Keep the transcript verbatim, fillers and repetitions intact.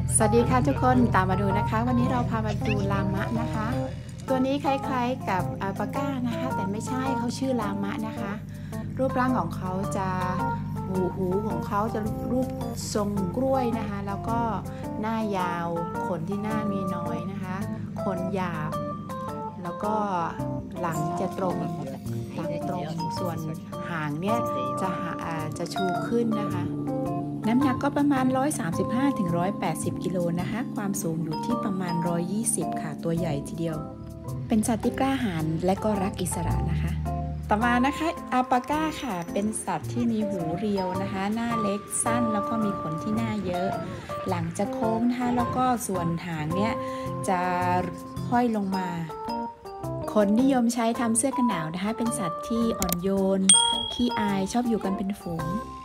สวัสดีค่ะทุกคนตามมาดูนะคะวันนี้เราพามาดูลามะนะคะตัวนี้คล้ายๆกับอัลปาก้านะคะแต่ไม่ใช่เขาชื่อลามะนะคะรูปร่างของเขาจะหูหูของเขาจะรูปทรงกล้วยนะคะแล้วก็หน้ายาวขนที่หน้ามีน้อยนะคะขนหยาบแล้วก็หลังจะตรงหลังตรงส่วนหางเนี่ยจะจะชูขึ้นนะคะน้ำหนักก็ประมาณหนึ่งร้อยสามสิบห้าถึงหนึ่งร้อยแปดสิบกิโลนะคะความสูงอยู่ที่ประมาณหนึ่งร้อยยี่สิบค่ะตัวใหญ่ทีเดียวเป็นสัตว์ที่กล้าหาญและก็รักอิสระนะคะต่อมานะคะอัลปาก้าค่ะเป็นสัตว์ที่มีหูเรียวนะคะหน้าเล็กสั้นแล้วก็มีขนที่หน้าเยอะหลังจะโค้งนะคะแล้วก็ส่วนหางเนี่ยจะห้อยลงมาคนนิยมใช้ทำเสื้อกันหนาวนะคะเป็นสัตว์ที่อ่อนโยนขี้อายชอบอยู่กันเป็นฝูง